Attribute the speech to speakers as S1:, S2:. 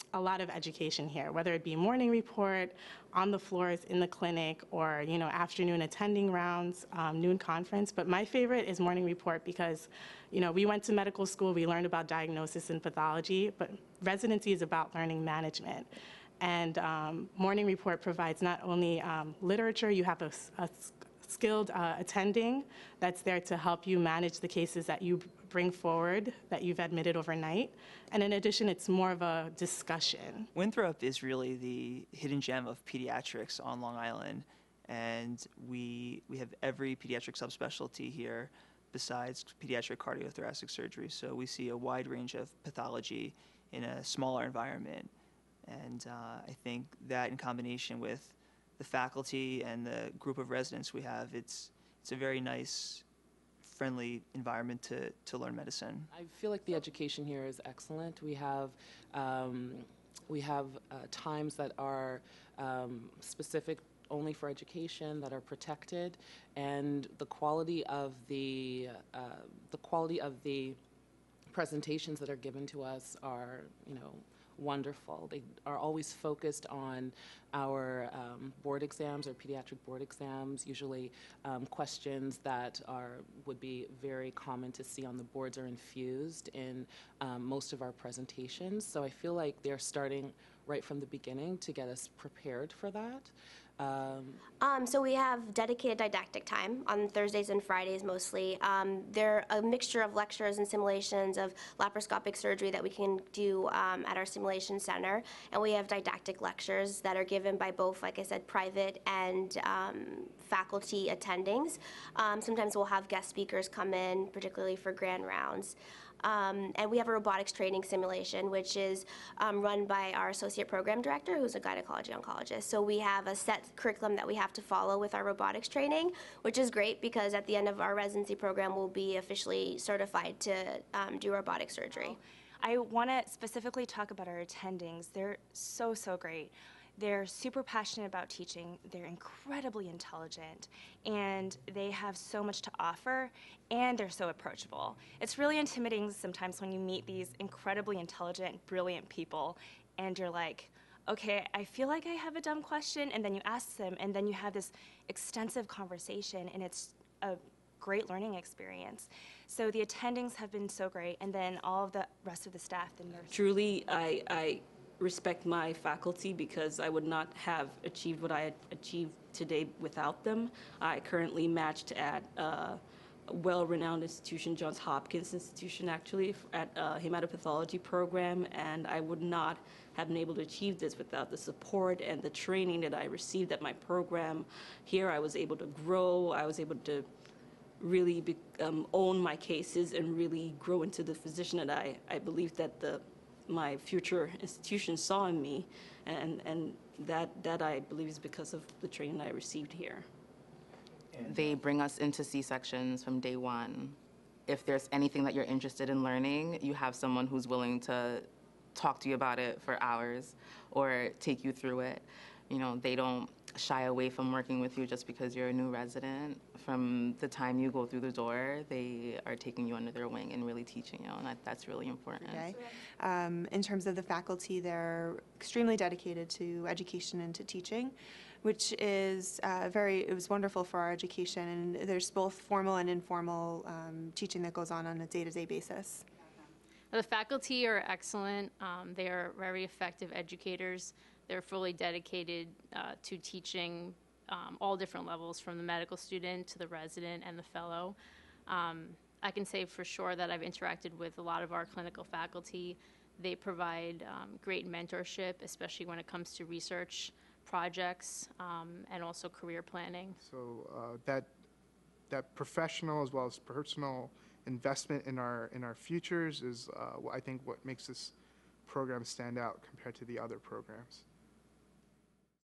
S1: a lot of education here, whether it be morning report, on the floors in the clinic, or afternoon attending rounds, noon conference. But my favorite is morning report because we went to medical school, we learned about diagnosis and pathology, but residency is about learning management. And morning report provides not only literature, you have a skilled attending that's there to help you manage the cases that you bring forward that you've admitted overnight. And in addition, it's more of a discussion.
S2: Winthrop is really the hidden gem of pediatrics on Long Island. And we have every pediatric subspecialty here besides pediatric cardiothoracic surgery. So we see a wide range of pathology in a smaller environment. And I think that in combination with the faculty and the group of residents we have, it's a very nice, friendly environment to learn medicine.
S3: I feel like the education here is excellent. We have times that are specific only for education, that are protected, and the quality of the presentations that are given to us are, wonderful. They are always focused on our board exams, or pediatric board exams, usually questions that would be very common to see on the boards are infused in most of our presentations. So I feel like they're starting right from the beginning to get us prepared for that.
S4: So we have dedicated didactic time on Thursdays and Fridays mostly. They're a mixture of lectures and simulations of laparoscopic surgery that we can do at our simulation center. And we have didactic lectures that are given by both, like I said, private and faculty attendings. Sometimes we'll have guest speakers come in, particularly for grand rounds. And we have a robotics training simulation, which is run by our associate program director, who's a gynecology oncologist. So we have a set curriculum that we have to follow with our robotics training, which is great because at the end of our residency program, we'll be officially certified to do robotic surgery.
S5: I want to specifically talk about our attendings. They're so great. They're super passionate about teaching, they're incredibly intelligent, and they have so much to offer, and they're so approachable. It's really intimidating sometimes when you meet these incredibly intelligent, brilliant people, and you're like, okay, I feel like I have a dumb question, and then you ask them, and then you have this extensive conversation, and it's a great learning experience. So the attendings have been so great, and then all of the rest of the staff, the nurses.
S6: Truly, I respect my faculty because I would not have achieved what I achieved today without them. I currently matched at a well-renowned institution, Johns Hopkins Institution, actually, at a hematopathology program, and I would not have been able to achieve this without the support and the training that I received at my program. Here I was able to grow, I was able to really own my cases and really grow into the physician that I believe that my future institution saw in me, and that I believe is because of the training I received here.
S7: They bring us into C-sections from day one. If there's anything that you're interested in learning, you have someone who's willing to talk to you about it for hours or take you through it. They don't shy away from working with you just because you're a new resident. From the time you go through the door, they are taking you under their wing and really teaching you, and that's really important.
S8: Okay. In terms of the faculty, they're extremely dedicated to education and to teaching, which is it was wonderful for our education, and there's both formal and informal teaching that goes on a day-to-day basis.
S9: The faculty are excellent. They are very effective educators. They're fully dedicated to teaching all different levels, from the medical student to the resident and the fellow. I can say for sure that I've interacted with a lot of our clinical faculty. They provide great mentorship, especially when it comes to research projects and also career planning.
S10: So that professional as well as personal investment in our futures is I think what makes this program stand out compared to the other programs.